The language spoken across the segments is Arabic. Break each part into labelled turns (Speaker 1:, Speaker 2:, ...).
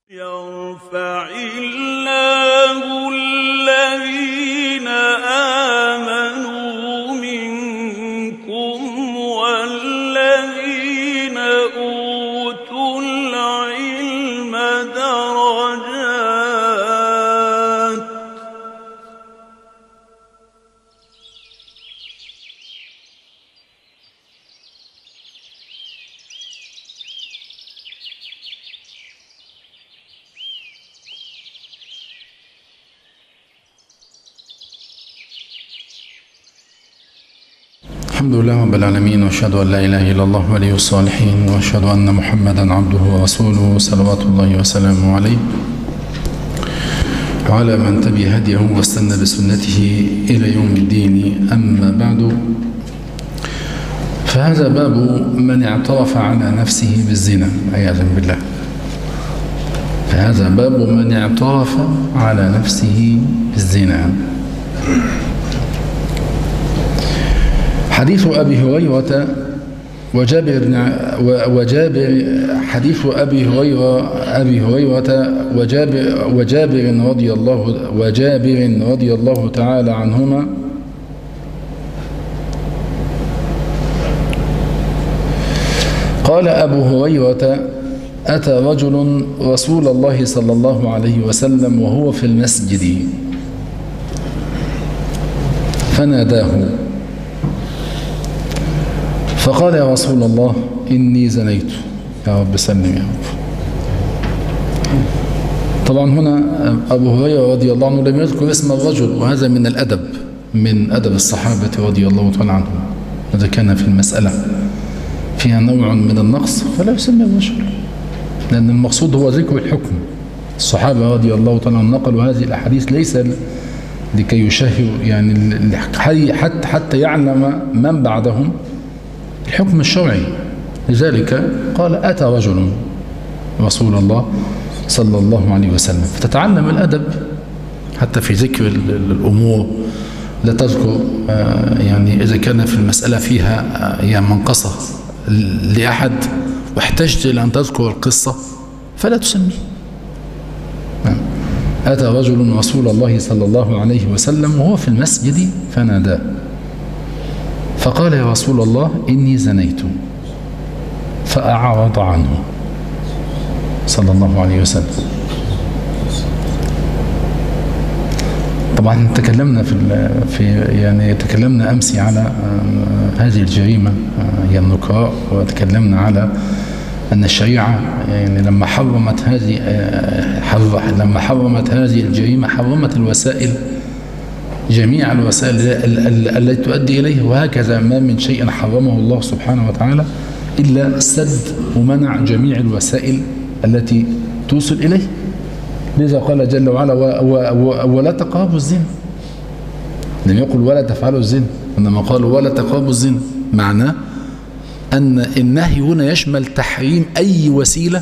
Speaker 1: يرفع الله الذين آمنوا منكم والذين أوتوا العلم درجات
Speaker 2: الحمد لله رب العالمين، واشهد ان لا اله الا الله ولي الصالحين، واشهد ان محمدا عبده ورسوله صلوات الله وسلامه عليه وعلى من تبع هديه واستنى بسنته الى يوم الدين. اما بعد، فهذا باب من اعترف على نفسه بالزنا عياذا بالله. فهذا باب من اعترف على نفسه بالزنا. حديث أبي هريرة حديث أبي هريرة وجابر رضي الله تعالى عنهما قال أبو هريرة: أتى رجل رسول الله صلى الله عليه وسلم وهو في المسجد فناداه فقال: يا رسول الله إني زنيت. يا رب سلم يا رب. طبعا هنا أبو هريرة رضي الله عنه لم يذكر اسم الرجل، وهذا من الأدب، من أدب الصحابة رضي الله تعالى عنهم. إذا كان في المسألة فيها نوع من النقص فلا يسمى الرجل، لأن المقصود هو ذكر الحكم. الصحابة رضي الله تعالى عنهم نقلوا هذه الأحاديث ليس لكي يشهروا، يعني حتى يعلم من بعدهم الحكم الشرعي. لذلك قال: أتى رجل رسول الله صلى الله عليه وسلم. فتتعلم الأدب حتى في ذكر الأمور. لا تذكر يعني إذا كان في المسألة فيها يعني منقصة لأحد واحتجت إلى أن تذكر القصة فلا تسمي. أتى رجل رسول الله صلى الله عليه وسلم وهو في المسجد فناداه فقال: يا رسول الله إني زنيت. فأعرض عنه صلى الله عليه وسلم. طبعا تكلمنا تكلمنا أمس على هذه الجريمة هي النكراء، وتكلمنا على أن الشريعة يعني لما حرمت هذه الجريمة حرمت الوسائل، جميع الوسائل التي تؤدي إليه. وهكذا ما من شيء حرمه الله سبحانه وتعالى إلا سد ومنع جميع الوسائل التي توصل إليه. لذا قال جل وعلا: ولا تقربوا الزنا. لم يقل ولا تفعلوا الزنا، إنما قال ولا تقربوا الزنا. معناه أن النهي هنا يشمل تحريم أي وسيلة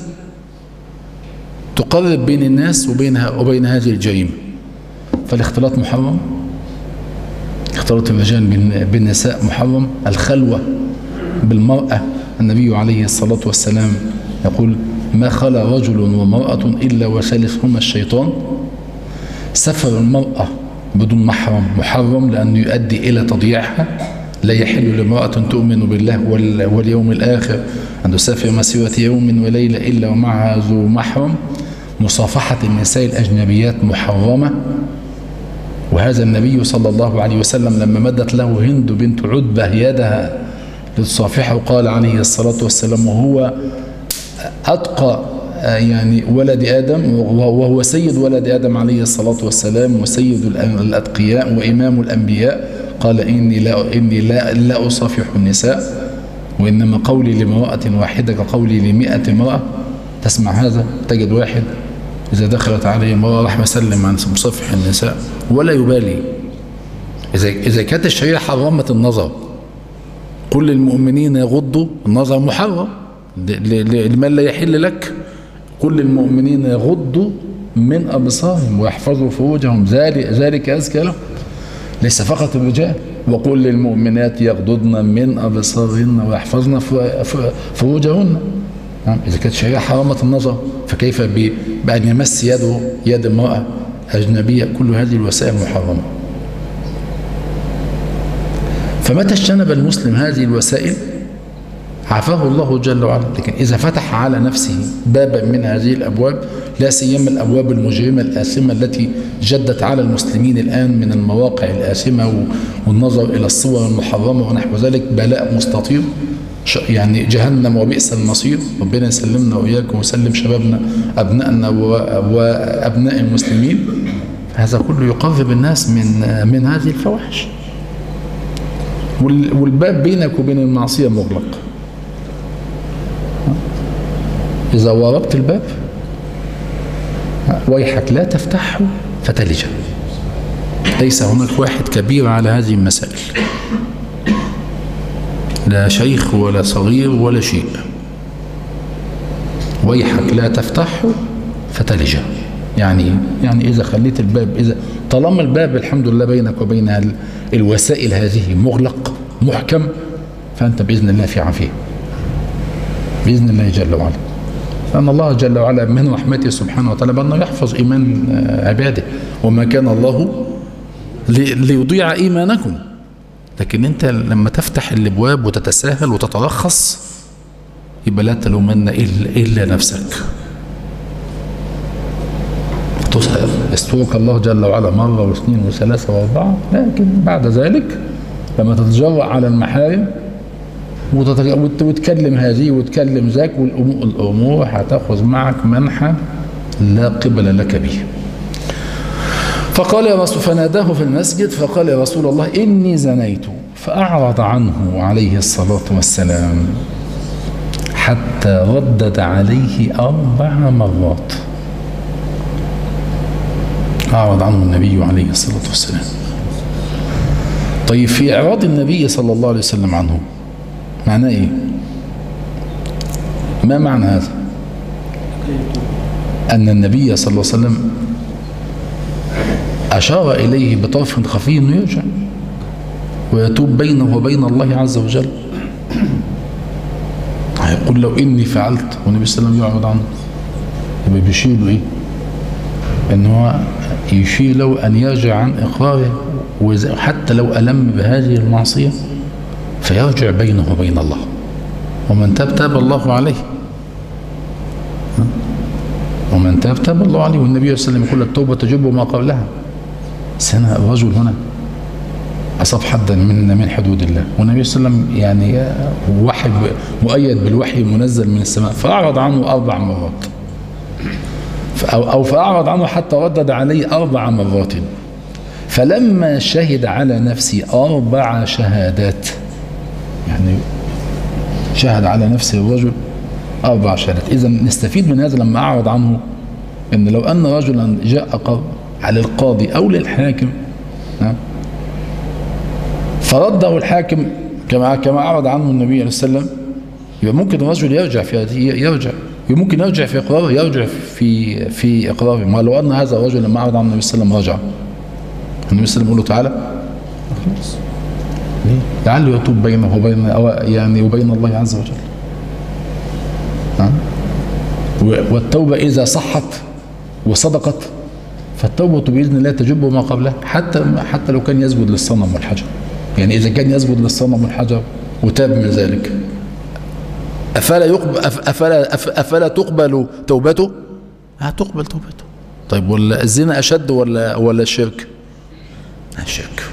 Speaker 2: تقرب بين الناس وبين هذه الجريمة. فالاختلاط محرم، اختلاط الرجال بالنساء محرم، الخلوة بالمرأة النبي عليه الصلاة والسلام يقول: ما خلا رجل ومرأة إلا وثالثهما الشيطان. سفر المرأة بدون محرم محرم لأنه يؤدي إلى تضييعها. لا يحل لامرأة تؤمن بالله واليوم الآخر أن تسافر مسيرة يوم وليلة إلا ومعها ذو محرم. مصافحة النساء الأجنبيات محرمة. وهذا النبي صلى الله عليه وسلم لما مدت له هند بنت عتبة يدها لتصافحه قال عليه الصلاة والسلام وهو أتقى يعني ولد آدم، وهو سيد ولد آدم عليه الصلاة والسلام وسيد الأتقياء وإمام الأنبياء، قال: إني لا أصافح النساء، وإنما قولي لامرأة واحدة كقولي ل100 امرأة. تسمع هذا؟ تجد واحد إذا دخلت عليه امرأة راح مسلم عن مصافح النساء ولا يبالي. إذا كانت الشريعة حرمت النظر، كل المؤمنين يغضوا، النظر محرم لمن لا يحل لك. كل المؤمنين يغضوا من أبصارهم ويحفظوا فروجهم ذلك أزكى لهم. ليس فقط الرجال. وقل للمؤمنات يغضضن من أبصارهن ويحفظن فروجهن. إذا كانت الشريعة حرمت النظر فكيف بأن يمس يده يد امرأة أجنبية؟ كل هذه الوسائل محرمة. فمتى اجتنب المسلم هذه الوسائل عافاه الله جل وعلا. لكن إذا فتح على نفسه بابا من هذه الأبواب، لا سيما الأبواب المجرمة الآثمة التي جدت على المسلمين الآن من المواقع الآثمة والنظر إلى الصور المحرمة ونحو ذلك، بلاء مستطير، يعني جهنم وبئس المصير. ربنا يسلمنا وإياكم ويسلم شبابنا أبنائنا وأبناء المسلمين. هذا كله يقرب الناس من هذه الفواحش، والباب بينك وبين المعصية مغلق. إذا وربت الباب ويحك لا تفتحه فتلجه. ليس هناك واحد كبير على هذه المسائل، لا شيخ ولا صغير ولا شيء. ويحك لا تفتحه فتلجه. يعني إذا خليت الباب، إذا طالما الباب الحمد لله بينك وبين الوسائل هذه مغلق محكم، فأنت بإذن الله في عافية بإذن الله جل وعلا. لأن الله جل وعلا من رحمته سبحانه وتعالى بأنه يحفظ إيمان عباده، وما كان الله ليضيع إيمانكم. لكن أنت لما تفتح الأبواب وتتساهل وتترخص يبقى لا تلومن إلا نفسك. يسترك الله جل وعلا مرة واثنين وثلاثة واربعة، لكن بعد ذلك لما تتجرأ على المحارم وتكلم هذه وتكلم ذاك، والأمور هتاخذ معك منحى لا قبل لك به. فقال يا رسول، فناداه في المسجد فقال يا رسول الله إني زنيت، فأعرض عنه عليه الصلاة والسلام حتى ردد عليه 4 مرات. أعرض عنه النبي عليه الصلاة والسلام. طيب في إعراض النبي صلى الله عليه وسلم عنه معناه إيه؟ ما معنى هذا؟ أن النبي صلى الله عليه وسلم أشار إليه بطرف خفي أنه يرجع ويتوب بينه وبين الله عز وجل. هيقول لو إني فعلت، والنبي صلى الله عليه وسلم يعرض عنه، يبقى بيشير له إيه؟ أنه يشير له أن يرجع عن إقراره، وحتى لو ألم بهذه المعصية فيرجع بينه وبين الله. ومن تاب تاب الله عليه، ومن تاب تاب الله عليه. والنبي صلى الله عليه وسلم يقول التوبة تجب ما قبلها. سنة الرجل هنا أصاب حدا من حدود الله، والنبي صلى الله عليه وسلم يعني وحي مؤيد بالوحي منزل من السماء، فأعرض عنه 4 مرات، أو فأعرض عنه حتى ردد عليه 4 مرات. فلما شهد على نفسي 4 شهادات، يعني شهد على نفسه الرجل 4 شهادات. إذا نستفيد من هذا لما أعرض عنه أن لو أن رجلا جاء على القاضي أو للحاكم فرده الحاكم كما أعرض عنه النبي عليه السلام، يبقى ممكن الرجل يرجع في هذه، ممكن يرجع في إقراره، يرجع في إقراره. ما لو أن هذا الرجل لما أعرض عنه النبي صلى الله عليه وسلم رجع، النبي صلى الله عليه وسلم يقول له تعالى لعله يتوب بينه وبين الله عز وجل. والتوبة إذا صحت وصدقت فالتوبة بإذن الله تجب ما قبلها، حتى لو كان يسجد للصنم والحجر. يعني إذا كان يسجد للصنم والحجر وتاب من ذلك، أفلا تقبل توبته؟ تقبل توبته. طيب ولا الزنا أشد ولا الشرك؟ الشرك.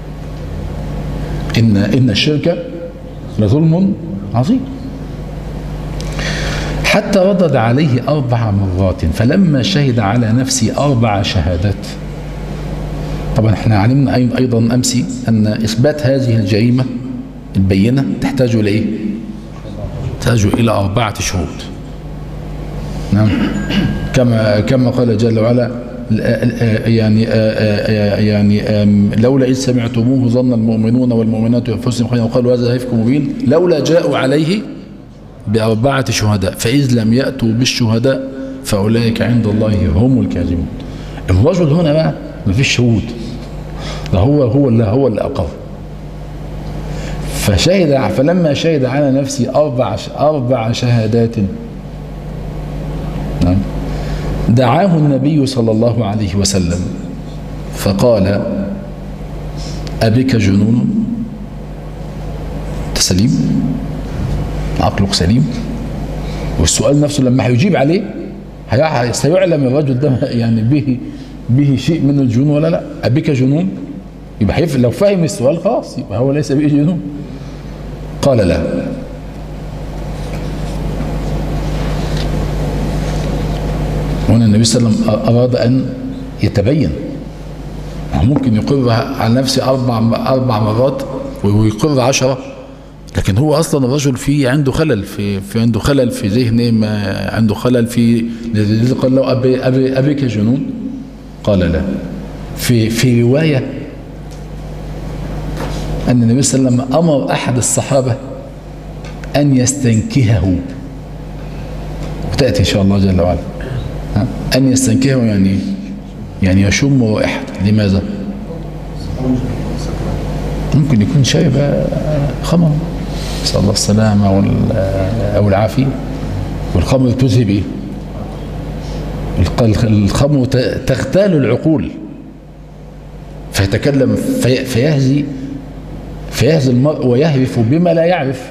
Speaker 2: إن الشرك لظلم عظيم. حتى ردد عليه 4 مرات. فلما شهد على نفسي 4 شهادات. طبعا احنا علمنا أيضا أمسي أن إثبات هذه الجريمة البينة تحتاج إلى إيه؟ تحتاج إلى 4 شهود. نعم، كما قال جل وعلا يعني لولا إذ سمعتموه ظن المؤمنون والمؤمنات بأنفسهم خيرا وقالوا هذا إفك مبين لولا جاءوا عليه ب4 شهداء فإذ لم يأتوا بالشهداء فأولئك عند الله هم الكاذبون. الرجل هنا بقى ما فيش شهود، ده هو اللي أقر. فلما شهد على نفسي 4 شهادات دعاه النبي صلى الله عليه وسلم فقال أبك جنون؟ سليم، عقلك سليم. والسؤال نفسه لما هيجيب عليه سيعلم الرجل ده يعني به شيء من الجنون ولا لا. أبك جنون؟ يبقى لو فهم السؤال خلاص يبقى هو ليس به جنون. قال لا. هنا النبي صلى الله عليه وسلم أراد أن يتبين. ممكن يقر على نفسه أربع مرات ويقر 10، لكن هو أصلا الرجل فيه عنده خلل عنده خلل في ذهنه، ما عنده خلل في قال له أبيك جنون؟ قال لا. في رواية أن النبي صلى الله عليه وسلم أمر أحد الصحابة أن يستنكهه، وتأتي إن شاء الله جل وعلا. أن يستنكهه يعني يشم رائحته. لماذا؟ ممكن يكون شايب خمر، نسأل الله السلامة أو العافية. والخمر تذهب إيه؟ الخمر تغتال العقول، فيتكلم فيهزي المرء ويهرف بما لا يعرف.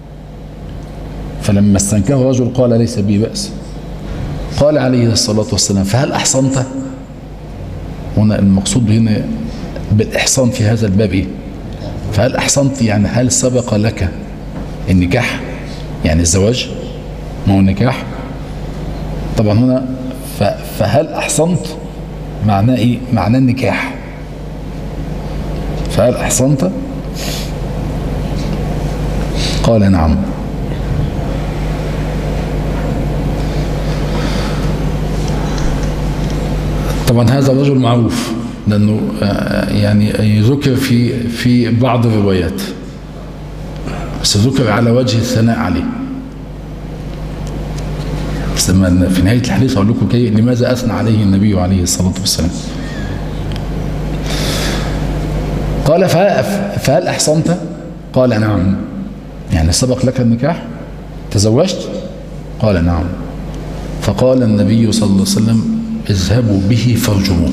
Speaker 2: فلما استنكه الرجل قال ليس بي بأس. قال عليه الصلاة والسلام فهل أحصنت؟ هنا المقصود هنا بالإحصان في هذا الباب إيه؟ فهل أحصنت يعني هل سبق لك النكاح؟ يعني الزواج، ما هو النكاح. طبعا هنا فهل أحصنت معناه إيه؟ معناه النكاح. فهل أحصنت؟ قال نعم. طبعا هذا الرجل معروف لأنه يعني يذكر في بعض الروايات، بس ذكر على وجه الثناء عليه. بس في نهاية الحديث أقول لكم لماذا أثنى عليه النبي عليه الصلاة والسلام. قال فهل أحصنت؟ قال نعم. يعني سبق لك النكاح؟ تزوجت؟ قال نعم. فقال النبي صلى الله عليه وسلم اذهبوا به فارجموه.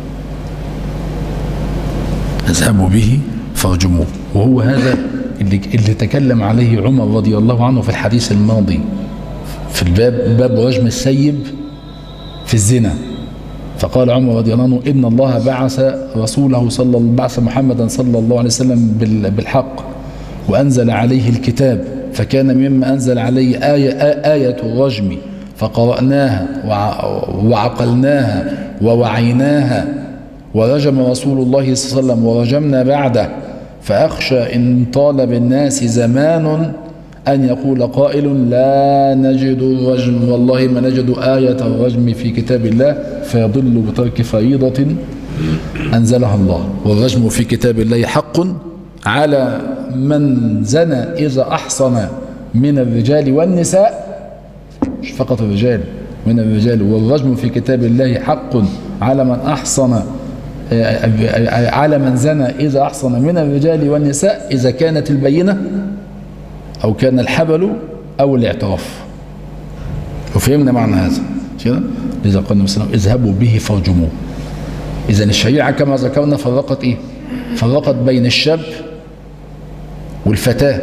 Speaker 2: اذهبوا به فارجموه. وهو هذا اللي تكلم عليه عمر رضي الله عنه في الحديث الماضي في باب رجم السيب في الزنا. فقال عمر رضي الله عنه إن الله بعث رسوله بعث محمدا صلى الله عليه وسلم بالحق وأنزل عليه الكتاب، فكان مما أنزل عليه آية الرجم فقرأناها وعقلناها ووعيناها، ورجم رسول الله صلى الله عليه وسلم ورجمنا بعده، فأخشى إن طال بالناس زمان أن يقول قائل لا نجد الرجم، والله ما نجد آية الرجم في كتاب الله، فيضل بترك فريضة أنزلها الله. والرجم في كتاب الله حق على من زنى إذا أحصن من الرجال والنساء، مش فقط الرجال، من الرجال. والرجم في كتاب الله حق على من أحصن على من زنى إذا أحصن من الرجال والنساء إذا كانت البينة أو كان الحبل أو الاعتراف. وفهمنا معنى هذا كده. لذا قال النبي صلى الله عليه وسلم اذهبوا به فارجموه. إذا الشريعة كما ذكرنا فرقت إيه؟ فرقت بين الشاب والفتاة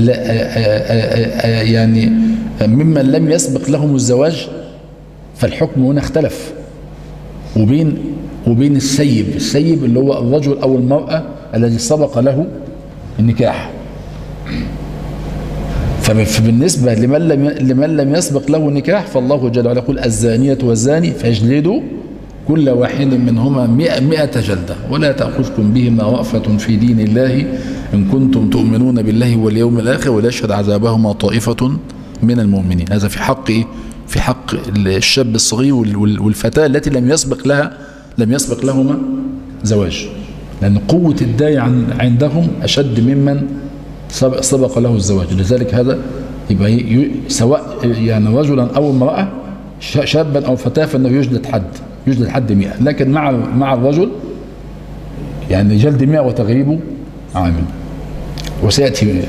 Speaker 2: يعني ممن لم يسبق لهم الزواج، فالحكم هنا اختلف، وبين السيب اللي هو الرجل أو المرأة الذي سبق له النكاح. فبالنسبة لمن لم يسبق له نكاح فالله جل وعلا يقول الزانية والزاني فاجلدوا كل واحد منهما 100 جلدة ولا تأخذكم بهما رأفة في دين الله إن كنتم تؤمنون بالله واليوم الآخر وليشهد عذابهما طائفة من المؤمنين. هذا في حق إيه؟ في حق الشاب الصغير والفتاة التي لم يسبق لهما زواج، لأن قوة الداعي عندهم أشد ممن سبق له الزواج. لذلك هذا يبقى سواء يعني رجلا أو امرأة، شابا أو فتاة، فإنه يجلد حد 100، لكن مع الرجل يعني جلد 100 وتغريبه عامل، وسيأتي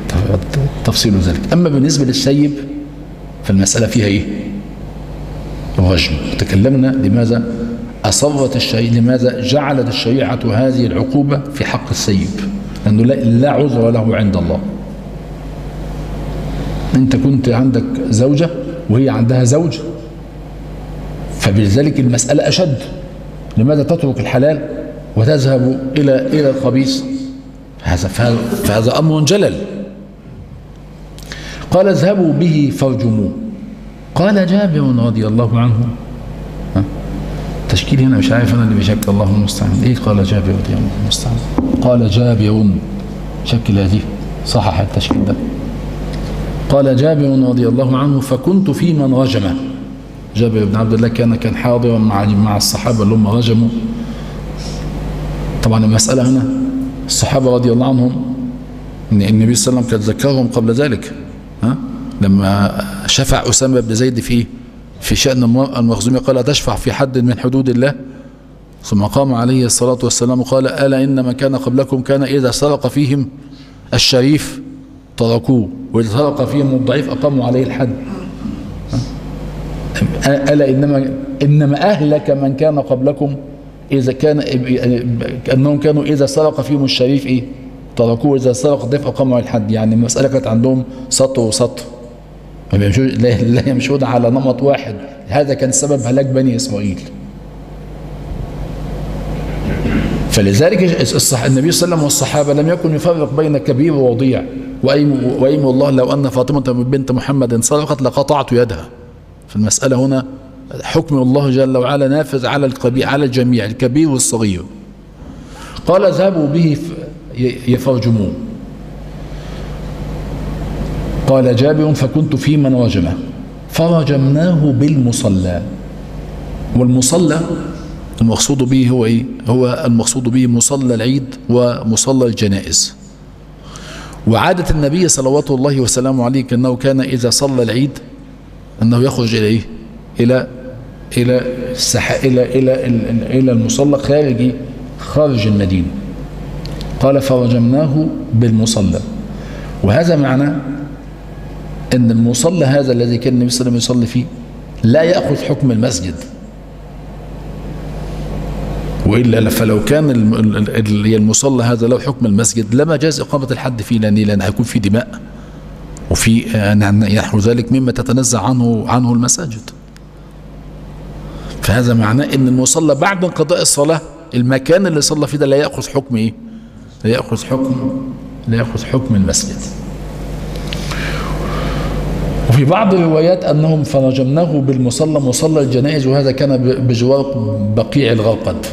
Speaker 2: تفصيل ذلك. أما بالنسبة للسيب فالمسألة فيها إيه؟ الرجم. تكلمنا لماذا أصرت الشريعة، لماذا جعلت الشريعة هذه العقوبة في حق السيب، لأنه لا عذر له عند الله. أنت كنت عندك زوجة وهي عندها زوج، فبذلك المسألة أشد. لماذا تترك الحلال وتذهب إلى الخبيث؟ فهذا أمر جلل. قال اذهبوا به فارجموه. قال جابر رضي الله عنه، تشكيل هنا مش عارف أنا اللي بشكل، الله المستعان. إيه قال جابر رضي الله المستعان؟ قال جابر، شكل هذه صحح التشكيل ده. قال جابر رضي الله عنه فكنت في من رجمه. جابر بن عبد الله كان حاضرا مع الصحابة اللي هم رجموا. طبعا المسألة هنا الصحابة رضي الله عنهم إن النبي صلى الله عليه وسلم كان ذكرهم قبل ذلك، لما شفع أسامة بن زيد في شأن المخزومية قال تشفع في حد من حدود الله، ثم قام عليه الصلاة والسلام قال ألا إن ما كان قبلكم كان إذا سرق فيهم الشريف تركوه وإذا سرق فيهم الضعيف أقاموا عليه الحد. ألا إنما أهلك من كان قبلكم إذا كان أنهم كانوا إذا سرق فيهم الشريف تركوه وإذا سرق الضعيف أقاموا عليه الحد. يعني المسألة كانت عندهم سطر وسطر، لا يمشون على نمط واحد. هذا كان سبب هلاك بني إسرائيل. فلذلك النبي صلى الله عليه وسلم والصحابة لم يكن يفرق بين كبير ووضيع. وأيم الله لو أن فاطمة بنت محمد سرقت لقطعت يدها. في المسألة هنا حكم الله جل وعلا نافذ على الجميع، الكبير والصغير. قال اذهبوا به فارجموه. قال جابر فكنت في من رجمه فرجمناه بالمصلى. والمصلى المقصود به هو ايه؟ هو المقصود به مصلى العيد ومصلى الجنائز. وعادة النبي صلوات الله وسلامه عليه انه كان اذا صلى العيد انه يخرج الى ايه؟ الى المصلى خارج المدينة. قال فرجمناه بالمصلى. وهذا معناه ان المصلى هذا الذي كان النبي صلى الله عليه وسلم يصلي فيه لا يأخذ حكم المسجد، وإلا فلو كان المصلى هذا له حكم المسجد لما جاز إقامة الحد فيه، لأن هيكون في دماء وفي نحو ذلك مما تتنزع عنه المساجد. فهذا معناه ان المصلى بعد انقضاء الصلاة المكان اللي صلى فيه ده لا يأخذ حكم ايه؟ لا يأخذ حكم المسجد. وفي بعض الروايات انهم فرجمناه بالمصلى مصلى الجنائز، وهذا كان بجوار بقيع الغرقد.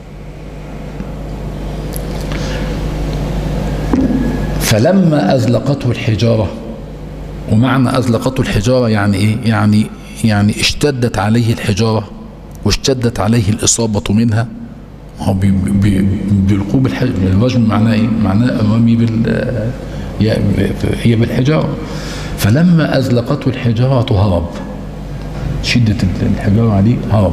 Speaker 2: فلما أزلقته الحجارة، ومعنى أزلقته الحجارة يعني ايه؟ يعني اشتدت عليه الحجارة واشتدت عليه الإصابة منها. هو بركوب الرجم معناه ايه؟ معناه الرمي هي بالحجارة. فلما أزلقته الحجارة هرب، شدة الحجارة عليه هرب.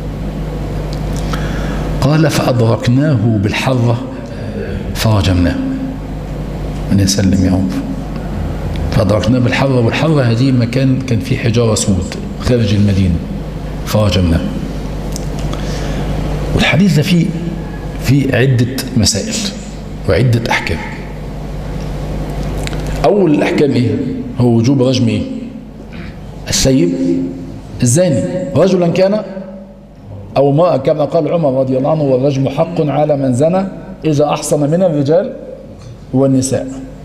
Speaker 2: قال فأدركناه بالحرة فرجمناه. من يسلم يا رب. فأدركناه بالحرة، والحرة هذه مكان كان فيه حجارة سود خارج المدينة فرجمناه. والحديث ده فيه عدة مسائل وعدة أحكام. أول الأحكام إيه؟ هو وجوب رجم إيه؟ السيب الزاني رجلا كان أو امرأة، كما قال عمر رضي الله عنه والرجم حق على من زنى إذا أحصن من الرجال والنساء.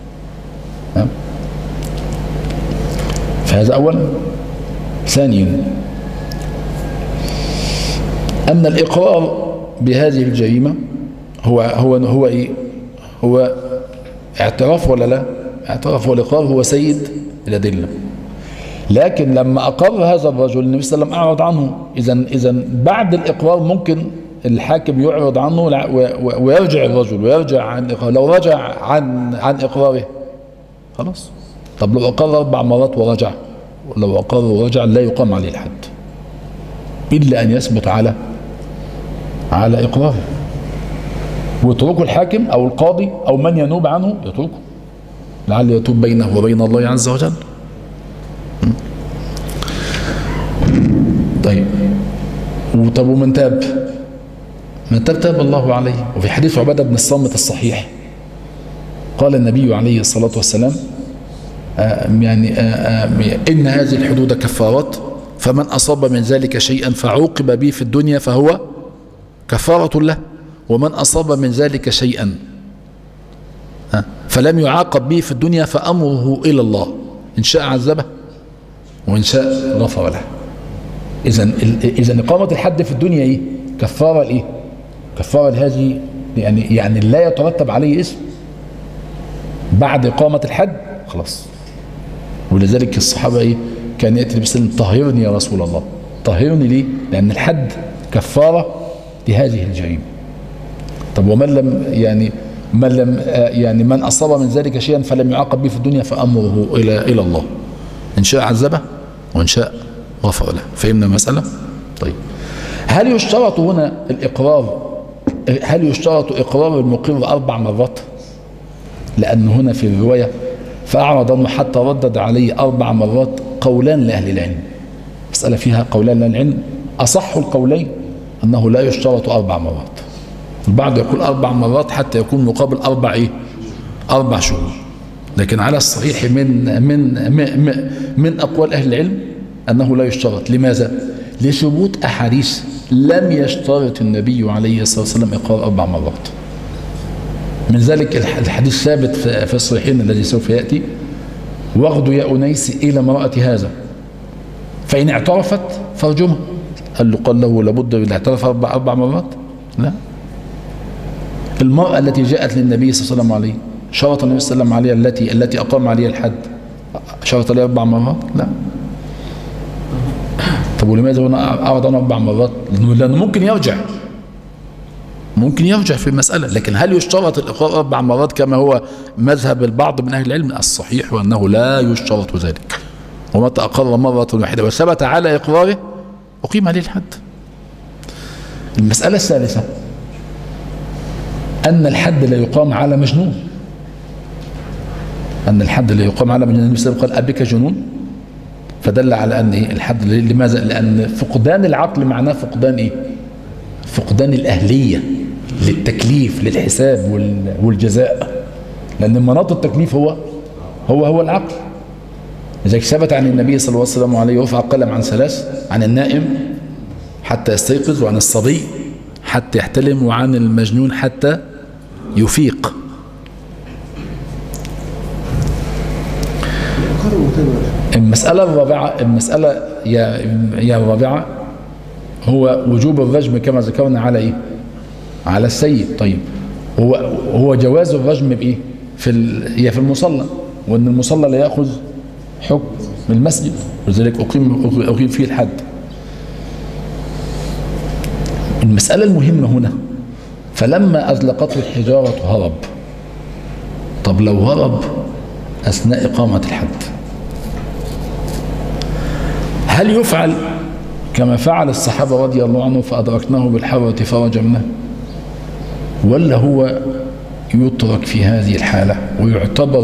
Speaker 2: فهذا أولا. ثانيا أن الإقرار بهذه الجريمة هو إيه؟ هو اعتراف ولا لا؟ اعتراف. والإقرار هو سيد الأدلة. لكن لما أقر هذا الرجل النبي صلى الله عليه وسلم أعرض عنه. إذن بعد الإقرار ممكن الحاكم يعرض عنه ويرجع الرجل ويرجع عن إقراره. لو رجع عن إقراره خلاص. طب لو أقر 4 مرات ورجع، لو أقر ورجع لا يقام عليه الحد إلا أن يثبت على إقراره، ويتركه الحاكم أو القاضي أو من ينوب عنه يتركه لعل يتوب بينه وبين الله عز وجل. طيب طب ومن تاب؟ من تاب تاب الله عليه. وفي حديث عبادة بن الصامت الصحيح قال النبي عليه الصلاة والسلام إن هذه الحدود كفارات، فمن أصاب من ذلك شيئا فعوقب به في الدنيا فهو كفارة له، ومن أصاب من ذلك شيئا فلم يعاقب به في الدنيا فأمره إلى الله، إن شاء عذبه وإن شاء غفر له. إذن إقامة الحد في الدنيا إيه؟ كفارة لإيه؟ كفارة لهذه، يعني لا يترتب عليه اسم بعد إقامة الحد خلاص. ولذلك الصحابة إيه؟ كان يأتي بسلم طهرني يا رسول الله. طهرني ليه؟ لأن الحد كفارة لهذه الجريمة. طب ومن لم من أصاب من ذلك شيئا فلم يعاقب به في الدنيا فأمره إلى الله، إن شاء عذبه وإن شاء غفر له. فهمنا المسألة؟ طيب، هل يشترط هنا الإقرار؟ هل يشترط إقرار المقر 4 مرات؟ لأن هنا في الرواية فأعرض عنه حتى ردد عليه 4 مرات. قولان لأهل العلم، مسألة فيها قولان لأهل العلم. أصح القولين أنه لا يشترط 4 مرات. البعض يقول 4 مرات حتى يكون مقابل 4 شهور، لكن على الصحيح من أقوال أهل العلم أنه لا يشترط. لماذا؟ لثبوت أحاديث لم يشترط النبي عليه الصلاة والسلام إقرار 4 مرات. من ذلك الحديث ثابت في الصحيحين الذي سوف يأتي: واغدوا يا أنيس إلى امرأة هذا فإن اعترفت فارجمها. قال له لابد من الاعتراف 4 مرات؟ لا. المرأة التي جاءت للنبي صلى الله عليه وسلم شرط النبي صلى الله عليه وسلم عليها التي أقام عليها الحد، شرط عليها 4 مرات؟ لا. طب ولماذا هنا أعرض عنه 4 مرات؟ لأنه ممكن يرجع في المسألة. لكن هل يشترط الإقرار 4 مرات كما هو مذهب البعض من أهل العلم؟ الصحيح وأنه لا يشترط ذلك. ومتى أقر مرة واحدة وثبت على إقراره أقيم عليه الحد. المسألة الثالثة أن الحد لا يقام على مجنون. النبي صلى الله عليه وسلم قال أبك جنون، فدل على أن الحد. لماذا؟ لأن فقدان العقل معناه فقدان إيه؟ فقدان الأهلية للتكليف للحساب والجزاء، لأن مناط التكليف هو العقل. لذلك ثبت عن النبي صلى الله عليه وسلم عليه رفع القلم عن 3: عن النائم حتى يستيقظ، وعن الصبي حتى يحتلم، وعن المجنون حتى يفيق. المسألة الرابعة هو وجوب الرجم كما ذكرنا على ايه؟ على السيد. طيب، هو جواز الرجم بايه؟ هي في المصلى، وان المصلى لا ياخذ حكم من المسجد، ولذلك اقيم فيه الحد. المسألة المهمة هنا: فلما أزلقته الحجارة هرب. طب لو هرب أثناء إقامة الحد، هل يفعل كما فعل الصحابة رضي الله عنهم فأدركناه بالحرة فرجمناه، ولا هو يترك في هذه الحالة ويعتبر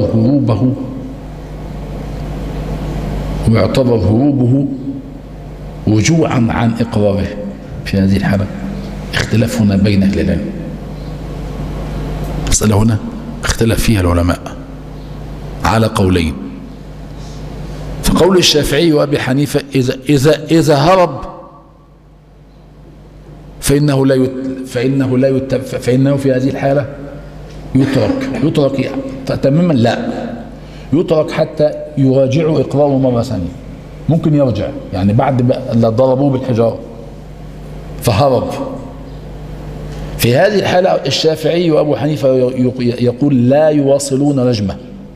Speaker 2: هروبه رجوعا عن إقراره في هذه الحالة؟ اختلاف هنا بين أهل العلم. مسألة هنا اختلف فيها العلماء على قولين. فقول الشافعي وأبي حنيفة: إذا هرب فإنه في هذه الحالة يترك تماما. لا، يترك حتى يراجع إقراره مرة ثانية. ممكن يرجع، يعني بعد ما ضربوه بالحجارة فهرب. في هذه الحالة الشافعي وأبو حنيفة يقول لا يواصلون رجمه،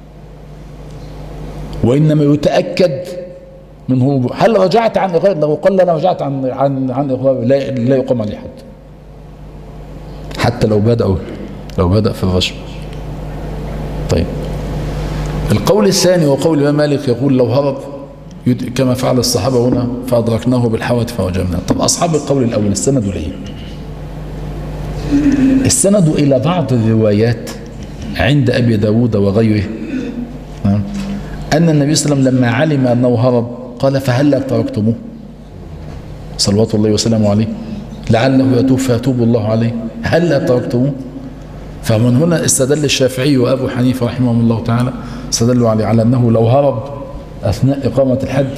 Speaker 2: وإنما يتأكد من هروبه. هل رجعت عن إقرار؟ لو قال أنا رجعت عن إقرار لا يقام عليه حد، حتى لو بدأ في الرجم. طيب، القول الثاني وقول الإمام مالك يقول لو هرب كما فعل الصحابة هنا فأدركناه بالحوة فرجمناه. طب أصحاب القول الأول السند إليه؟ السند إلى بعض الروايات عند أبي داود وغيره أن النبي صلى الله عليه وسلم لما علم أنه هرب قال: فهلا تركتموه؟ صلوات الله وسلامه عليه لعله يتوب فيتوب الله عليه، هلا تركتموه؟ فمن هنا استدل الشافعي وأبو حنيفة رحمهم الله تعالى، استدلوا على أنه لو هرب أثناء إقامة الحد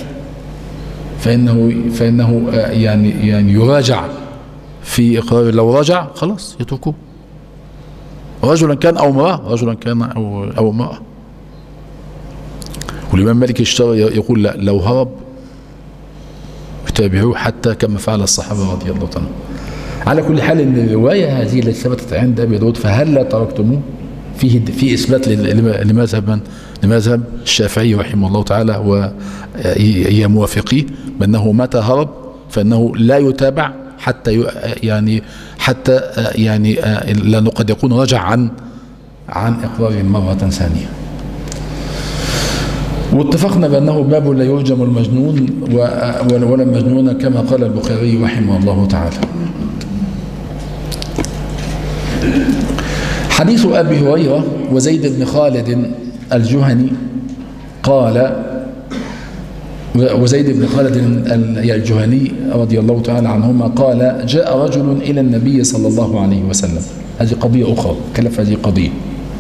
Speaker 2: فإنه يعني يراجع في إقرار، لو رجع خلاص يتركوه، رجلا كان أو امرأة، رجلا كان أو امرأة. والإمام مالك اشترى يقول لا، لو هرب يتابعوه حتى كما فعل الصحابة رضي الله عنهم. على كل حال ان الرواية هذه التي ثبتت عند أبي داود فهلا تركتموه في إثبات لمذهب الشافعي رحمه الله تعالى وهي موافقيه بأنه متى هرب فإنه لا يتابع حتى لأنه قد يكون رجع عن إقرار مرة ثانية. واتفقنا بأنه باب لا يرجم المجنون ولا المجنون كما قال البخاري رحمه الله تعالى. حديث أبي هريرة وزيد بن خالد الجهني قال، وزيد بن خالد الجهني رضي الله تعالى عنهما قال جاء رجل إلى النبي صلى الله عليه وسلم. هذه قضية أخرى، كلف هذه قضية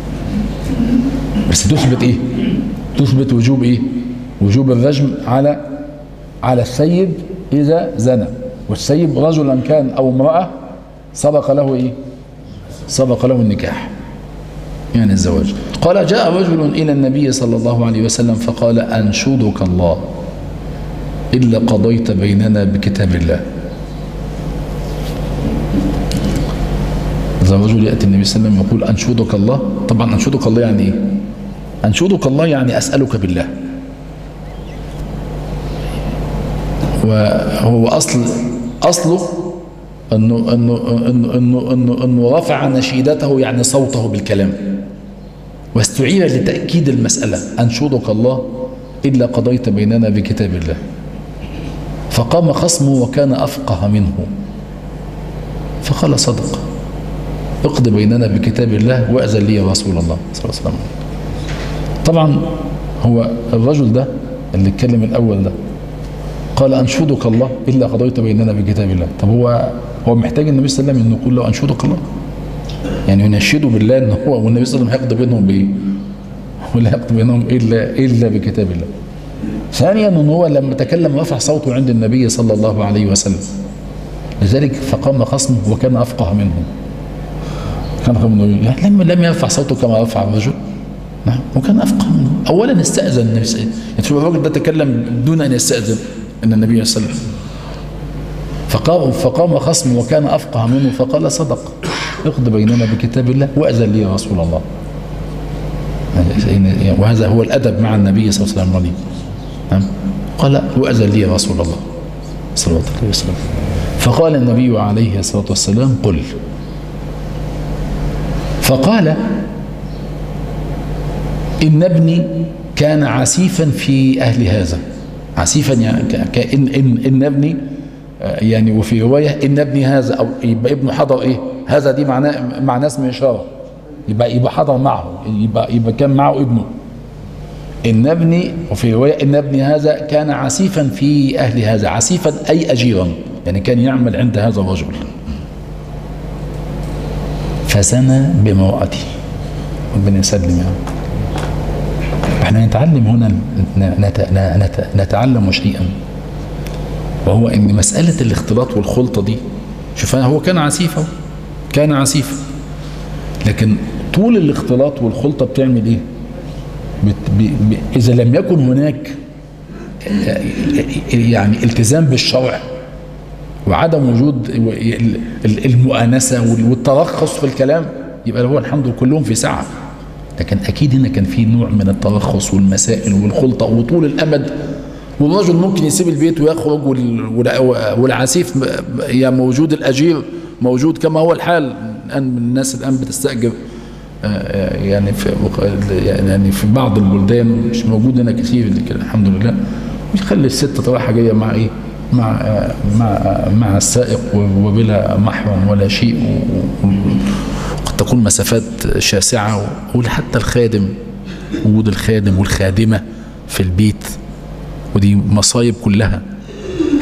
Speaker 2: بس تثبت إيه؟ تثبت وجوب إيه؟ وجوب الرجم على السيب إذا زنى، والسيب رجلا كان أو امرأة سبق له إيه؟ سبق له النكاح يعني الزواج. قال جاء رجل إلى النبي صلى الله عليه وسلم فقال أنشدك الله إلا قضيت بيننا بكتاب الله. إذا الرجل يأتي النبي صلى الله عليه وسلم يقول أنشدك الله، طبعا أنشدك الله يعني إيه؟ أنشدك الله يعني أسألك بالله، وهو أصله أنه رفع نشيدته يعني صوته بالكلام، واستعير لتأكيد المسألة أنشدك الله إلا قضيت بيننا بكتاب الله. فقام خصمه وكان أفقه منه فقال صدق، اقض بيننا بكتاب الله وأذن لي رسول الله صلى الله عليه وسلم. طبعا هو الرجل ده اللي اتكلم الأول ده قال أنشدك الله إلا قضيت بيننا بكتاب الله. طب هو محتاج النبي صلى الله عليه وسلم انه يقول له أنشدك الله، يعني ينشده بالله ان هو والنبي صلى الله عليه وسلم هيقضي بينهم بايه؟ ولا هيقضي بينهم الا بكتاب الله. ثانيا ان هو لما تكلم رفع صوته عند النبي صلى الله عليه وسلم، لذلك فقام خصمه وكان افقه منه. يعني لم يرفع صوته كما رفع الرجل، نعم، وكان افقه منه. اولا استاذن النبي صلى الله عليه وسلم، يعني الراجل ده تكلم دون ان يستاذن ان النبي صلى الله عليه وسلم. فقام خصمه وكان أفقه منه فقال صدق، اقض بيننا بكتاب الله وأذن لي رسول الله. وهذا هو الأدب مع النبي صلى الله عليه وسلم. قال وأذن لي رسول الله صلى الله عليه وسلم. فقال النبي عليه الصلاة والسلام قل. فقال إن ابني كان عسيفا في أهل هذا، عسيفا يعني إن ابني يعني، وفي رواية إن ابني هذا، أو يبقى ابنه حضر إيه؟ هذا دي معناه اسم إشارة، يبقى حضر معه، يبقى كان معه ابنه. إن ابني، وفي رواية إن ابني هذا كان عسيفا في أهل هذا، عسيفا أي أجيرا، يعني كان يعمل عند هذا الرجل. فزنى بامرأته، ربنا يسلم يعني. احنا نتعلم هنا، نتعلم شيئا، وهو ان مسألة الاختلاط والخلطة دي، شوف هو كان عسيفة، كان عسيفة، لكن طول الاختلاط والخلطة بتعمل ايه؟ اذا لم يكن هناك يعني التزام بالشرع وعدم وجود المؤانسة والترخص في الكلام، يبقى هو الحمد لله كلهم في ساعة. لكن اكيد هنا كان في نوع من الترخص والمسائل والخلطة وطول الامد، والرجل ممكن يسيب البيت ويخرج والعسيف يعني موجود، الأجير موجود كما هو الحال الآن. الناس الآن بتستأجر يعني في بعض البلدان، مش موجود هنا كثير الحمد لله، ويخلي الست رايحة جاية مع ايه، مع السائق وبلا محرم ولا شيء، وقد تكون مسافات شاسعة، وحتى الخادم، وجود الخادم والخادمة في البيت، ودي مصايب كلها.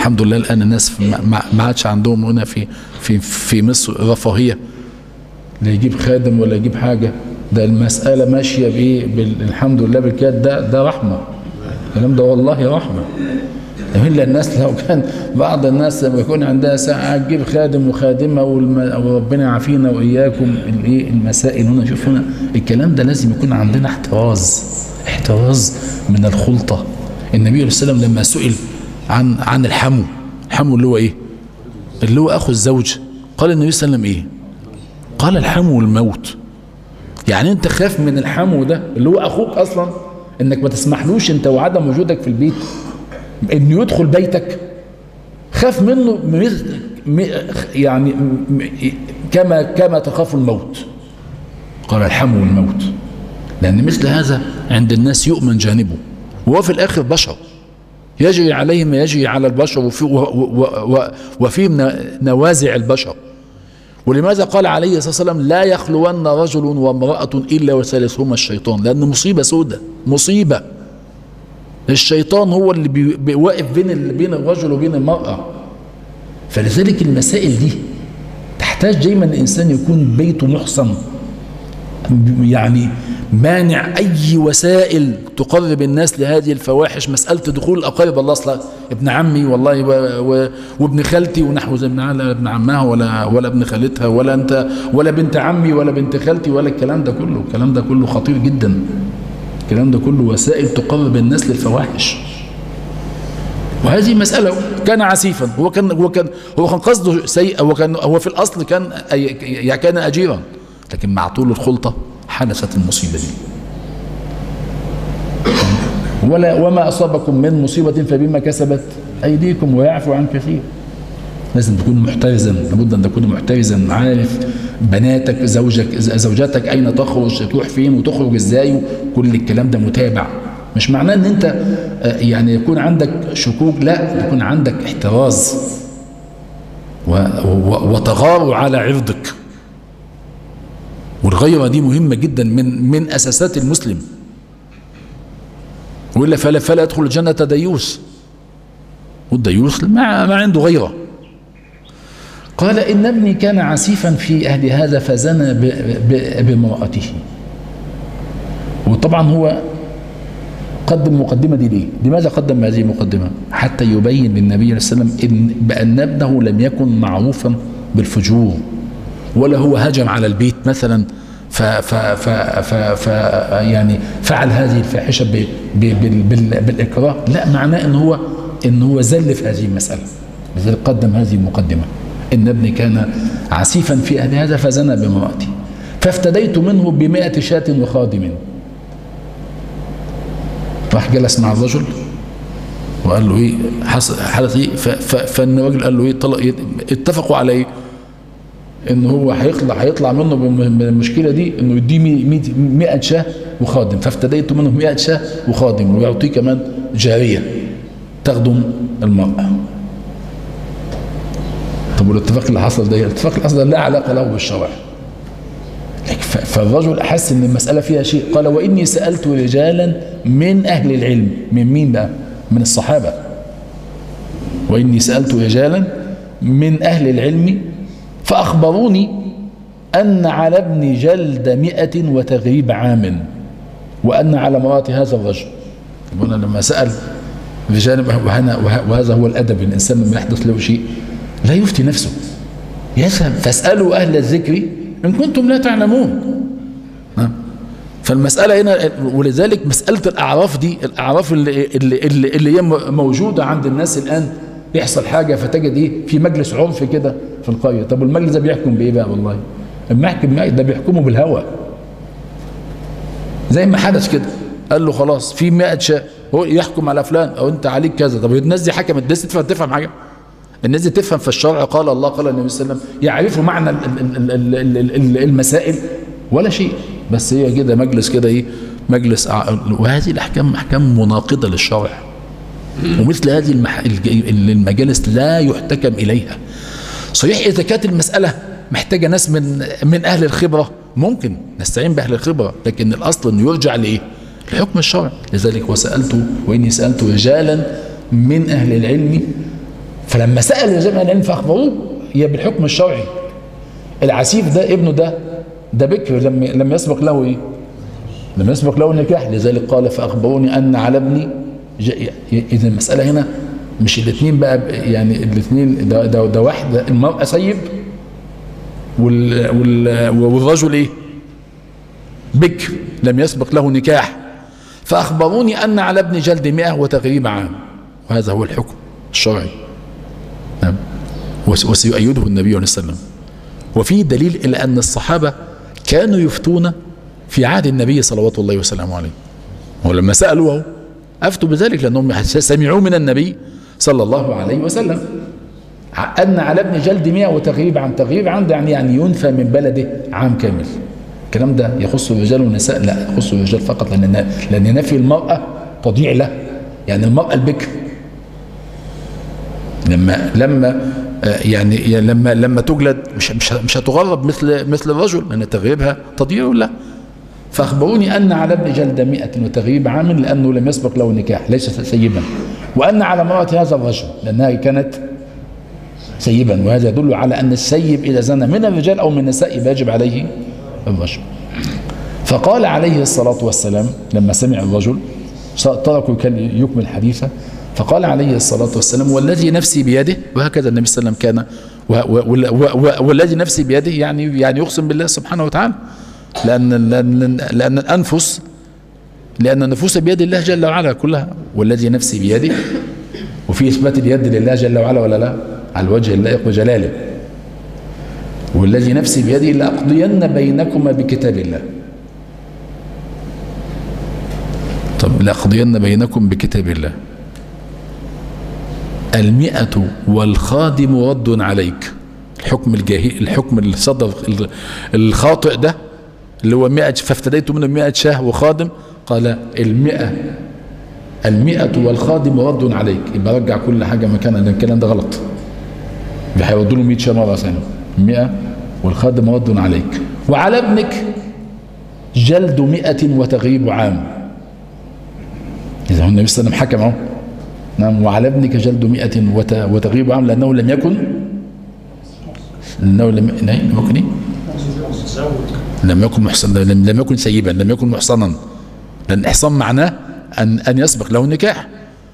Speaker 2: الحمد لله الآن الناس ما عادش عندهم هنا في مصر رفاهية لا يجيب خادم ولا يجيب حاجة. ده المسألة ماشية بإيه؟ الحمد لله بالكاد. ده رحمة. الكلام ده والله رحمة. إلا الناس لو كان بعض الناس لما يكون عندها ساعة تجيب خادم وخادمة وربنا يعافينا وإياكم المسائل هنا. شوف هنا الكلام ده لازم يكون عندنا احتراز من الخلطة. النبي صلى الله عليه وسلم لما سئل عن الحمو اللي هو إيه؟ اللي هو أخو الزوج، قال النبي صلى الله عليه وسلم إيه؟ قال الحمو الموت. يعني أنت خاف من الحمو ده اللي هو أخوك أصلا، إنك ما تسمحلوش أنت وعدم وجودك في البيت انه يدخل بيتك، خاف منه يعني كما تخاف الموت. قال الحمو الموت، لان مثل هذا عند الناس يؤمن جانبه، وهو في الاخر بشر يجري عليه ما يجري على البشر وفي نوازع البشر. ولماذا قال عليه الصلاة والسلام لا يخلون رجل وامرأة إلا وثالثهما الشيطان؟ لأن مصيبة سودة، مصيبة. الشيطان هو اللي بيوقف بين الرجل وبين المرأة. فلذلك المسائل دي تحتاج دايما الإنسان يكون بيته محصن، يعني مانع أي وسائل تقرب الناس لهذه الفواحش. مسألة دخول الأقارب، الله أصلا ابن عمي والله وابن خالتي ونحو زي ابن عمها ولا ابن خالتها ولا أنت ولا بنت عمي ولا بنت خالتي ولا الكلام ده كله خطير جدا. الكلام ده كله وسائل تقرب الناس للفواحش. وهذه مسألة كان عسيفا، هو كان قصده سيء، هو في الأصل كان أجيرا، لكن مع طول الخلطة حدثت المصيبة دي. وما أصابكم من مصيبة فبما كسبت أيديكم ويعفو عن كثير. لازم تكون محترزا، لابد أن تكون محترزا، عارف بناتك زوجاتك أين تخرج، تروح فين وتخرج إزاي، كل الكلام ده متابع. مش معناه أن أنت يعني يكون عندك شكوك، لا، يكون عندك احتراز وتغار على عرضك. والغيرة دي مهمة جدا من أساسات المسلم، وإلا فلا يدخل الجنة ديوث، والديوث ما عنده غيرة. قال إن ابني كان عسيفا في أهل هذا فزنى بامرأته. وطبعا هو قدم المقدمة دي ليه؟ لماذا قدم هذه المقدمة؟ حتى يبين للنبي صلى الله عليه وسلم بأن ابنه لم يكن معروفا بالفجور، ولا هو هجم على البيت مثلا يعني فعل هذه الفاحشة بالإكراه، لا، معناه إن هو زل في هذه المسألة. لذلك قدم هذه المقدمة. إن ابني كان عسيفا في أهل هذا فزنى بامرأتي فافتديت منه ب100 شاة وخادم. راح جلس مع الرجل وقال له ايه حدث ايه، فالراجل قال له ايه، اتفقوا على ايه، ان هو هيطلع منه من المشكله دي انه يديه 100 شاه وخادم. فافتديت منه 100 شاه وخادم، ويعطيه كمان جاريه تخدم المرأة. طب والاتفاق اللي حصل ده، الاتفاق اللي حصل ده لا علاقه له بالشرع. فالرجل احس ان المساله فيها شيء. قال واني سالت رجالا من اهل العلم. من مين بقى؟ من الصحابه. واني سالت رجالا من اهل العلم فاخبروني ان على ابني جلد 100 وتغريب عام، وان على امراه هذا الرجل. هنا لما سال رجال، وهذا هو الادب، الانسان لما يحدث له شيء لا يفتي نفسه، يذهب فاسالوا اهل الذكر إن كنتم لا تعلمون. فالمسألة هنا، ولذلك مسألة الأعراف دي، الأعراف اللي هي موجودة عند الناس الآن، يحصل حاجة فتجد إيه في مجلس عرف كده في القرية. طب المجلس ده بيحكم بإيه بقى؟ والله لما يحكم ده بيحكمه بالهوى. زي ما حدث كده، قال له خلاص في 100 شاه، هو يحكم على فلان أو أنت عليك كذا. طب الناس دي حكمت، الناس تفهم حاجة؟ الناس دي تفهم في الشرع قال الله قال النبي صلى الله عليه وسلم، يعرفوا معنى المسائل ولا شيء، بس هي كده مجلس كده ايه، مجلس. وهذه الاحكام احكام مناقضه للشرع، ومثل هذه المجالس لا يحتكم اليها. صحيح اذا كانت المساله محتاجه ناس من اهل الخبره ممكن نستعين باهل الخبره، لكن الاصل انه يرجع لايه؟ لحكم الشرع. لذلك واني سالت رجالا من اهل العلم فلما سأل جميع العلم فأخبروه هي بالحكم الشرعي. العسيف ده ابنه ده بكر لم يسبق له ايه؟ لم يسبق له نكاح، لذلك قال فأخبروني أن على ابني. إذا المسألة هنا مش الاثنين بقى، يعني الاثنين ده واحد، المرأة سيب والرجل ايه؟ بكر لم يسبق له نكاح. فأخبروني أن على ابن جلد 100 وتغريب عام، وهذا هو الحكم الشرعي. وسيؤيده النبي عليه الصلاة والسلام. وفيه دليل إلى أن الصحابة كانوا يفتون في عهد النبي صلوات الله وسلامه عليه، ولما سألوه أفتوا بذلك لأنهم سمعوا من النبي صلى الله عليه وسلم أن على ابن جلد 100 وتغريب عام. تغريب عام يعني ينفى من بلده عام كامل. الكلام ده يخص الرجال والنساء؟ لا، يخص الرجال فقط، لأن نفي المرأة تضيع له. يعني المرأة البكر لما تجلد مش هتغرب مثل الرجل، لأن تغريبها تضيع له. فأخبروني أن على ابن جلد 100 وتغريب عام لأنه لم يسبق له نكاح، ليس سيبا، وأن على امرأة هذا الرجل لأنها كانت سيبا، وهذا يدل على أن السيب إذا زنى من الرجال أو من النساء يجب عليه الرجل. فقال عليه الصلاة والسلام لما سمع الرجل تركوا يكمل حديثه، فقال عليه الصلاة والسلام والذي نفسي بيده، وهكذا النبي صلى الله عليه وسلم كان، والذي نفسي بيده يعني يقسم بالله سبحانه وتعالى، لأن النفوس بيد الله جل وعلا كلها، والذي نفسي بيده، وفي إثبات اليد لله جل وعلا ولا لا؟ على الوجه اللائق بجلاله. والذي نفسي بيده لأقضين بينكما بكتاب الله. طب لأقضين بينكم بكتاب الله، 100 والخادم رد عليك. الحكم اللي صدر الخاطئ ده اللي هو 100، فافتديت منه 100 شاه وخادم، قال 100 والخادم رد عليك، يبقى رجع كل حاجة مكانها، لأن الكلام ده غلط، هيودوا له 100 شاه مرة ثانية. 100 والخادم رد عليك، وعلى ابنك جلد 100 وتغريب عام. إذا هو النبي صلى الله عليه وسلم حكم اهو. نعم، وعلى ابنك جلد 100 وتغريب عام لأنه لم يكن محسنا، لم يكن سيبا، لم يكن محصنا، لأن الإحصان معناه أن يسبق له النكاح.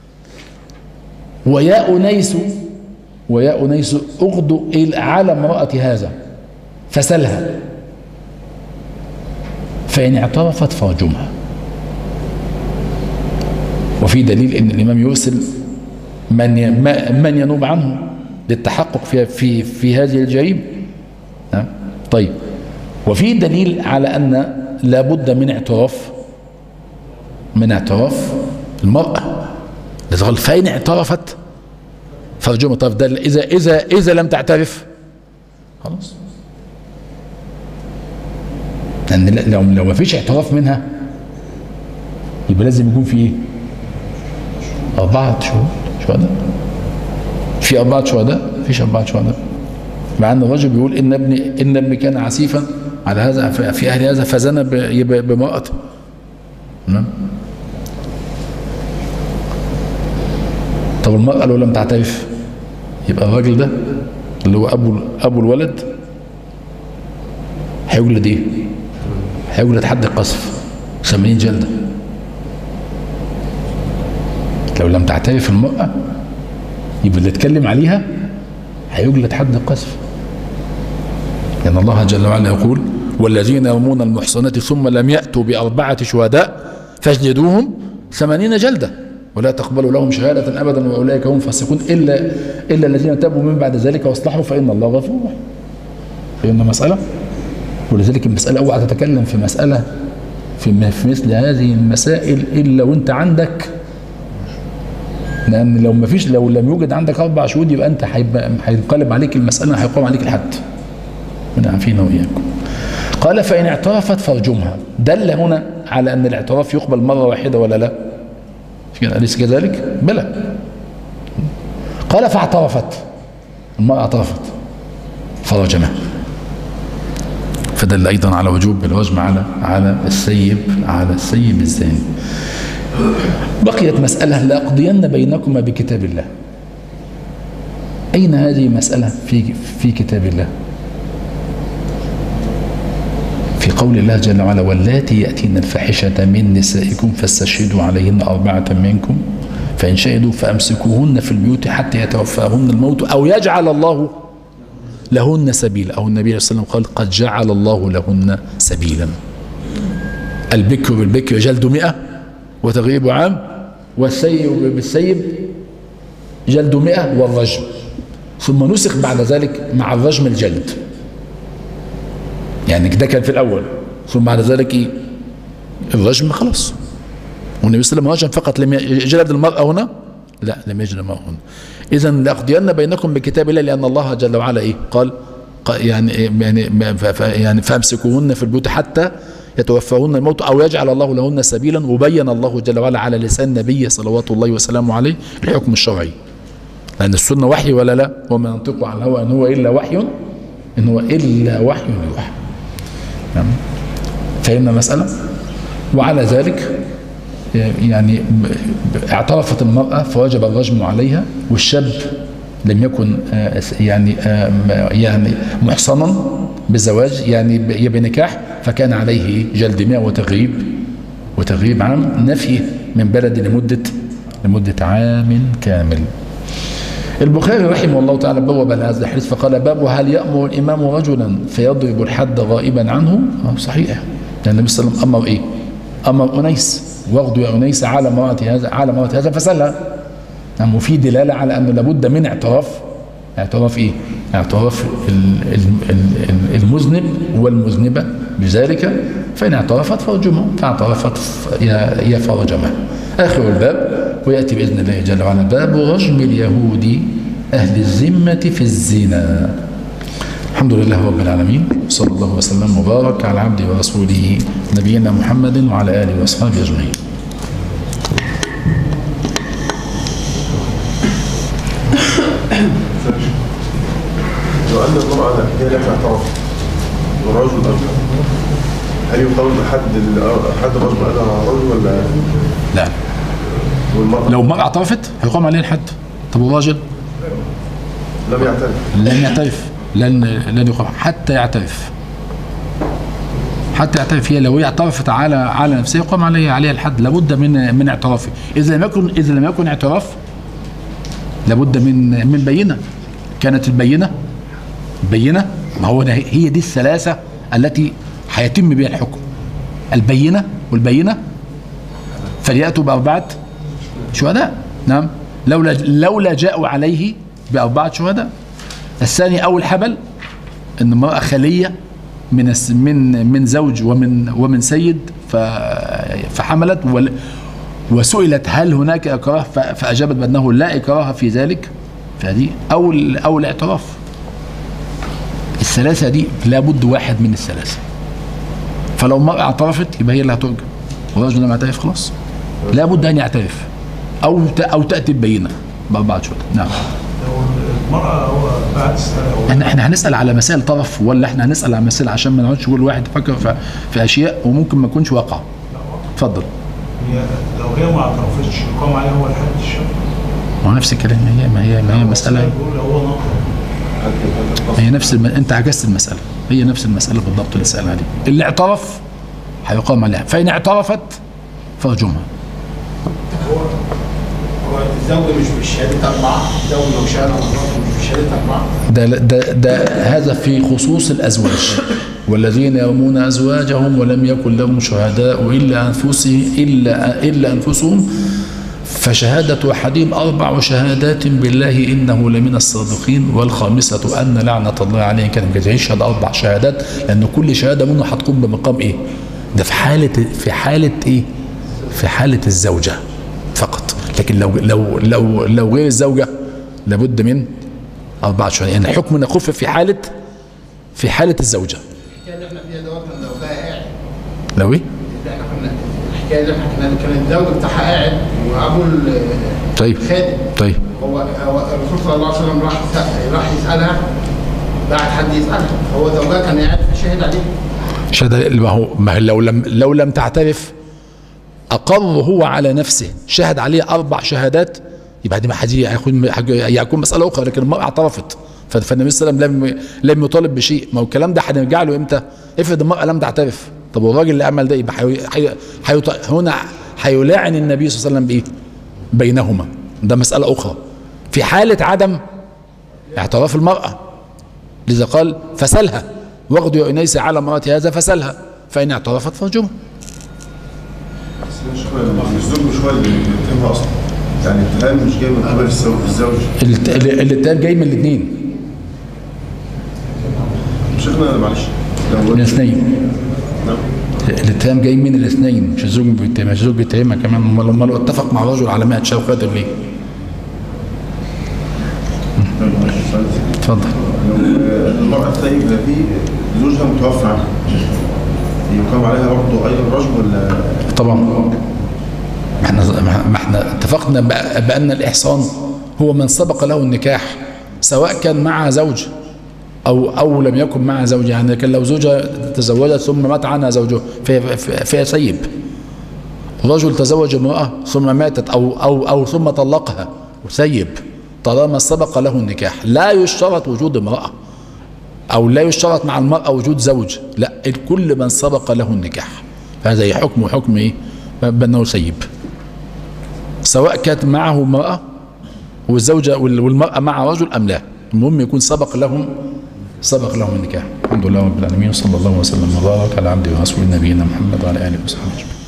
Speaker 2: ويا أنيس أغدو على امرأة هذا فسلها، فإن اعترفت فارجمها. وفي دليل ان الامام يرسل من ينوب عنه للتحقق في هذه الجريمه. طيب، وفي دليل على ان لا بد من اعتراف المراه. فإن اعترفت فارجمها. طيب ده اذا لم تعترف خلاص، لان لو ما فيش اعتراف منها يبقى لازم يكون في ايه؟ 4 شهداء. في 4 شهداء؟ مفيش 4 شهداء، مع ان الرجل بيقول ان ابني كان عسيفا على هذا في اهل هذا فزنى بامرأته. طب المرأة لو لم تعترف يبقى الراجل ده اللي هو ابو الولد هيجلد ايه؟ هيجلد حد القذف 80 جلدة. لو لم تعترف المرأة يبقى اللي اتكلم عليها هيجلد حد القذف، لأن الله جل وعلا يقول والذين يرمون المحصنات ثم لم يأتوا ب4 شهداء فاجلدوهم 80 جلدة ولا تقبلوا لهم شهادة أبدا وأولئك هم فاسقون إلا الذين تابوا من بعد ذلك واصلحوا فإن الله غفور رحيم. فإن مسألة، ولذلك المسألة اوعى تتكلم في مسألة في مثل هذه المسائل إلا وأنت عندك، لأن لو لم يوجد عندك 4 شهود يبقى أنت هينقلب عليك المسألة، هيقام عليك الحد. من عافينا وإياكم. قال فإن اعترفت فارجمها. دل هنا على أن الاعتراف يقبل مرة واحدة ولا لا؟ أليس كذلك؟ بلى. قال فاعترفت، المرأة اعترفت فرجمها، فدل أيضا على وجوب الرجم على السيب الزاني. بقيت مسألة لأقضين بينكما بكتاب الله. أين هذه المسألة في كتاب الله؟ في قول الله جل وعلا واللاتي يأتين الفاحشة من نسائكم فاستشهدوا عليهن 4 منكم فإن شهدوا فأمسكوهن في البيوت حتى يتوفاهن الموت أو يجعل الله لهن سبيلا. أو النبي صلى الله عليه وسلم قال قد جعل الله لهن سبيلا. البكر بالبكر جلد 100 وتغريب عام، والسيب بالسيب جلد 100 والرجم. ثم نسخ بعد ذلك مع الرجم الجلد، يعني ده كان في الأول، ثم بعد ذلك إيه؟ الرجم خلاص. والنبي صلى الله عليه وسلم رجم فقط، لم يجلد المرأة هنا؟ لا، لم يجلد المرأة هنا. إذا لأقضين بينكم بكتاب الله، لأن الله جل وعلا إيه؟ قال يعني فامسكوهن في البيوت حتى يتوفاهن الموت أو يجعل الله لهن سبيلا. وبين الله جل وعلا على لسان النبي صلوات الله وسلامه عليه الحكم الشرعي، لأن السنة وحي ولا لا؟ وما ينطق عن الهوى إن هو إلا وحي، إن هو إلا وحي يوحى. فهمنا المسألة؟ وعلى ذلك يعني اعترفت المرأة فوجب الرجم عليها، والشاب لم يكن يعني محصنا بزواج يعني بنكاح، فكان عليه جلد 100 وتغريب عام، نفي من بلد لمدة عام كامل. البخاري رحمه الله تعالى بوب هذا الحديث فقال باب هل يأمر الإمام رجلا فيضرب الحد غائبا عنه؟ صحيح، لأن النبي صلى الله عليه وسلم أمر إيه؟ أمر أنيس واغدوا يا أنيس على مرأة هذا فسلها. وفي دلالة على أنه لابد من اعتراف إيه؟ اعتراف المذنب والمذنبة بذلك، فإن اعترفت فرجمه، فاعترفت يا فرجمه. آخر الباب ويأتي بإذن الله جل وعلا باب رجم اليهود أهل الذمة في الزنا. الحمد لله رب العالمين، صلى الله وسلم وبارك على عبده ورسوله نبينا محمد وعلى آله وأصحابه أجمعين.
Speaker 3: لو أن المرأة هي لم تعترف والرجل أجمع، هل يقال حد الرجل أنا رجل ولا
Speaker 2: لا؟ لو المرأة اعترفت هيقام عليه الحد. طب والراجل لم يعترف لن يقام حتى يعترف. هي لو هي اعترفت على نفسها يقام عليها الحد، لابد من اعترافه. إذا لم يكن اعتراف لابد من بينة. كانت البينة ما هو هي دي الثلاثة التي هيتم بها الحكم: البينة والبينة فليأتوا ب4 شهداء. نعم، لولا جاءوا عليه ب4 شهداء. الثاني أو الحبل، إن المرأة خلية من زوج ومن سيد فحملت وسئلت هل هناك إكراه فأجابت بأنه لا إكراه في ذلك، فهذه أو الاعتراف. الثلاثة دي لابد واحد من الثلاثة. فلو المرأة اعترفت يبقى هي اللي هترجم، والرجل لم يعترف خلاص لابد أن يعترف أو تأتي ببينة ب4 شهداء. نعم.
Speaker 4: المرأة هو بعد السنة
Speaker 2: احنا هنسأل على مسائل طرف ولا احنا هنسأل على مسائل عشان ما نقعدش كل واحد يفكر في أشياء وممكن ما تكونش واقعة؟ اتفضل.
Speaker 4: لو هي ما اعترفتش يقام عليها هو الحد الشرعي.
Speaker 2: ما هو نفس الكلام، ما هي مسألة، هي نفس انت عكست المسألة، هي نفس المسألة بالضبط اللي سأل عليه. اللي اعترف هيقام عليها، فإن اعترفت فرجمها.
Speaker 5: هو الزوجة مش بشهادة 4، الزوجة لو شهادة مش بشهادة 4.
Speaker 2: ده هذا في خصوص الأزواج. والذين يرمون أزواجهم ولم يكن لهم شهداء إلا أنفسهم فشهادة أحدهم 4 شهادات بالله إنه لمن الصادقين والخامسة أن لعنة الله عليه كان يشهد 4 شهادات، لأن كل شهادة منه هتقوم بمقام إيه؟ ده في حالة إيه؟ في حالة الزوجة فقط. لكن لو غير الزوجة لابد من 4 شهادات، يعني الحكم نخف في حالة الزوجة.
Speaker 5: الحكاية اللي احنا فيها دوت لو ده قاعد.
Speaker 2: لو ايه؟
Speaker 5: الحكاية اللي احنا كان الزوج بتاعها قاعد وابو الخادم.
Speaker 2: طيب.
Speaker 5: هو الرسول صلى الله عليه وسلم راح يسألها، بعد حد يسألها، هو زوجها كان قاعد فشهد عليه.
Speaker 2: ما هو لو لم تعترف أقر هو على نفسه، شهد عليه 4 شهادات يبقى دي هيكون مساله اخرى، لكن المراه اعترفت فالنبي صلى الله عليه وسلم لم يطالب بشيء. ما هو الكلام ده هنرجع له امتى؟ افرض المراه لم تعترف، طب والراجل اللي عمل ده يبقى هنا هيلاعن النبي صلى الله عليه وسلم بايه؟ بينهما، ده مساله اخرى في حاله عدم اعتراف المراه. لذا قال فسلها واغدوا يا انيس على امراه هذا فسلها فان اعترفت فارجمها.
Speaker 3: الزوج مش هو اللي بيتهمها اصلا، يعني الاتهام مش جاي من قبل الزوج.
Speaker 2: الاتهام جاي من الاثنين.
Speaker 3: شيخنا معلش
Speaker 2: من الاثنين. الاتهام جاي من الاثنين، مش الزوج بيتهمها، الزوج بيتهمها كمان. امال لو اتفق مع رجل على 100 شهر خاطر ليه؟ اتفضل.
Speaker 3: المرأة الثانية في زوجها متوفى عنها، يقام عليها برضه أيضا رجم ولا؟
Speaker 2: طبعا. ما احنا اتفقنا بأن الإحصان هو من سبق له النكاح، سواء كان مع زوج أو لم يكن مع زوج. يعني كان لو زوجها تزوجت ثم مات عنها زوجها فهي سيب. رجل تزوج امرأة ثم ماتت أو ثم طلقها وسيب، طالما سبق له النكاح. لا يشترط وجود امرأة أو لا يشترط مع المرأة وجود زوج، لا، الكل من سبق له النكاح. هذا حكم إيه؟ بأنه سيب، سواء كانت معه امرأة والزوجة والمرأة مع رجل أم لا، المهم يكون سبق لهم النكاح. الحمد لله رب العالمين، صلى الله وسلم وبارك على عبده ورسوله نبينا محمد وعلى آله وصحبه.